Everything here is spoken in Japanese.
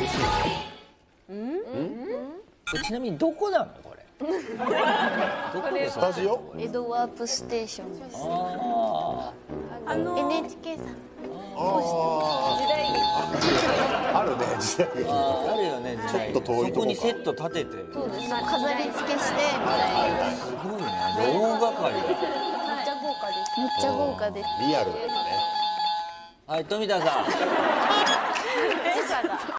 ちなみにどこなのこれ？どこでスタジオ？ 江戸ワープステーションです。NHK さん。 時代あるね時代劇。 あるよね時代。 ちょっと遠いとこか。 そこにセット立てて。 そうです。飾り付けしてみたいな。 すごいね。大掛かり。 めっちゃ豪華です。 リアルだね。 はい富田さん。